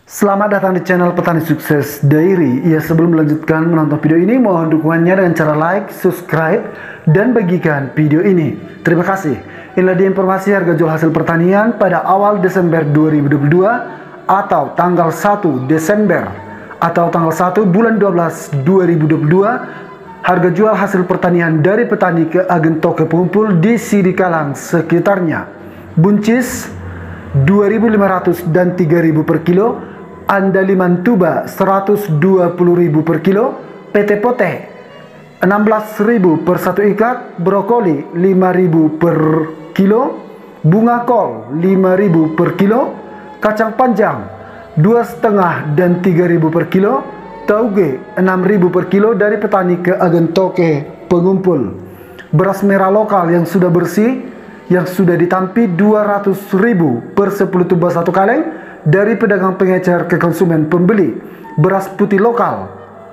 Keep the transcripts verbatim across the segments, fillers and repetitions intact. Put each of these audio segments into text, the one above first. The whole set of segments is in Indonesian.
Selamat datang di channel Petani Sukses Diary. Ya, sebelum melanjutkan menonton video ini, mohon dukungannya dengan cara like, subscribe, dan bagikan video ini. Terima kasih. Inilah dia informasi harga jual hasil pertanian pada awal Desember dua ribu dua puluh dua atau tanggal satu Desember atau tanggal satu bulan dua belas dua ribu dua puluh dua. Harga jual hasil pertanian dari petani ke agen toko pengumpul di Sidikalang sekitarnya. Buncis dua ribu lima ratus dan tiga ribu per kilo. Andaliman tuba seratus dua puluh ribu per kilo, P T Pote enam belas ribu per satu ikat, brokoli lima ribu per kilo, bunga kol lima ribu per kilo, kacang panjang dua koma lima dan tiga ribu per kilo, tauge enam ribu per kilo dari petani ke agen toke pengumpul. Beras merah lokal yang sudah bersih yang sudah ditampi dua ratus ribu per sepuluh tuba satu kaleng dari pedagang pengecer ke konsumen pembeli. Beras putih lokal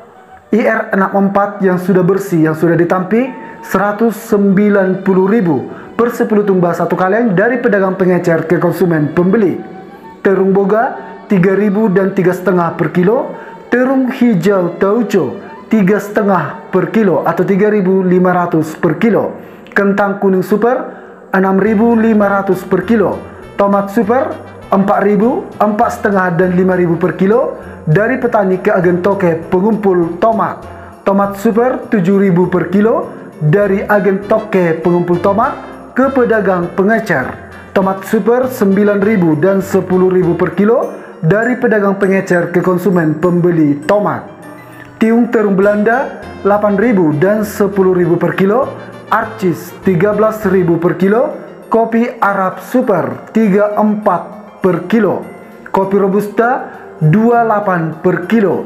I R enam puluh empat yang sudah bersih yang sudah ditampi seratus sembilan puluh ribu per sepuluh tuba satu kaleng dari pedagang pengecer ke konsumen pembeli. Terung boga tiga ribu dan tiga koma lima per kilo. Terung hijau tauco tiga koma lima per kilo atau tiga ribu lima ratus per kilo. Kentang kuning super enam ribu lima ratus per kilo. Tomat super empat ribu, empat koma lima dan lima ribu per kilo dari petani ke agen toke pengumpul tomat. Tomat super tujuh ribu per kilo dari agen toke pengumpul tomat ke pedagang pengecer. Tomat super sembilan ribu dan sepuluh ribu per kilo dari pedagang pengecer ke konsumen pembeli tomat. Tiung terung Belanda delapan ribu dan sepuluh ribu per kilo. Arcis tiga belas ribu per kilo. Kopi Arab super tiga puluh empat per kilo. Kopi Robusta dua puluh delapan per kilo.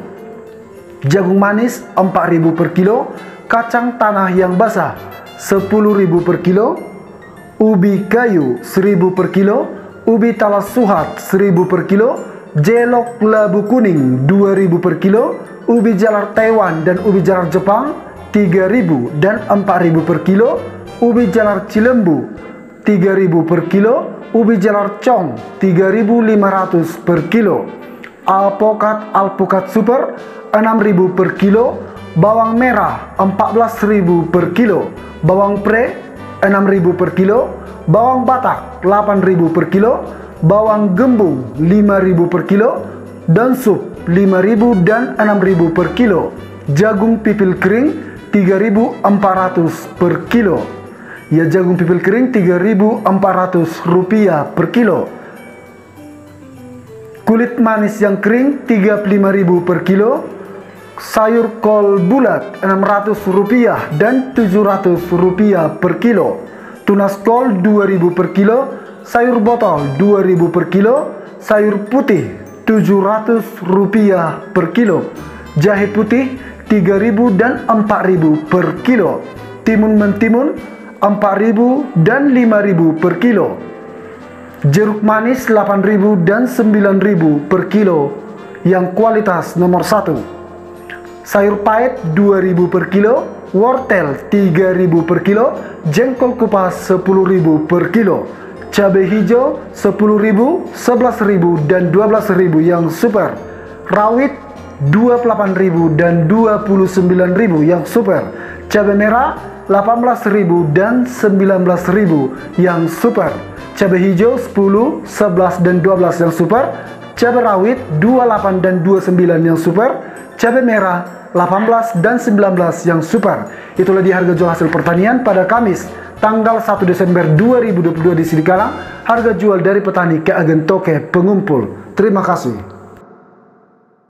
Jagung manis empat ribu per kilo. Kacang tanah yang basah sepuluh ribu per kilo. Ubi kayu seribu per kilo. Ubi talas suhat seribu per kilo. Jelok labu kuning dua ribu per kilo. Ubi jalar Taiwan dan ubi jalar Jepang tiga ribu dan empat ribu per kilo. Ubi jalar Cilembu tiga ribu per kilo. Ubi jalar Cong tiga ribu lima ratus per kilo. Alpokat alpukat super enam ribu per kilo. Bawang merah empat belas ribu per kilo. Bawang pre enam ribu per kilo. Bawang batak delapan ribu per kilo. Bawang gembung lima ribu per kilo. Dansub lima ribu dan enam ribu per kilo. Jagung pipil kering tiga ribu empat ratus per kilo. Ya, jagung pipil kering tiga ribu empat ratus rupiah per kilo. Kulit manis yang kering tiga puluh lima ribu per kilo. Sayur kol bulat enam ratus rupiah dan tujuh ratus rupiah per kilo. Tunas kol dua ribu per kilo. Sayur botol dua ribu per kilo. Sayur putih tujuh ratus rupiah per kilo. Jahe putih tiga ribu dan empat ribu per kilo. Timun mentimun empat ribu dan lima ribu per kilo. Jeruk manis delapan ribu dan sembilan ribu per kilo yang kualitas nomor satu. Sayur pahit dua ribu per kilo. Wortel tiga ribu per kilo. Jengkol kupas sepuluh ribu per kilo. Cabai hijau sepuluh ribu, sebelas ribu dan dua belas ribu yang super. Rawit dua puluh delapan ribu dan dua puluh sembilan ribu yang super. Cabai merah delapan belas ribu dan sembilan belas ribu yang super. Cabai hijau sepuluh, sebelas dan dua belas yang super. Cabai rawit dua puluh delapan dan dua puluh sembilan yang super. Cabai merah delapan belas dan sembilan belas yang super. Itulah di harga jual hasil pertanian pada Kamis tanggal satu Desember dua ribu dua puluh dua di Sidikalang. Harga jual dari petani ke agen toke pengumpul. Terima kasih.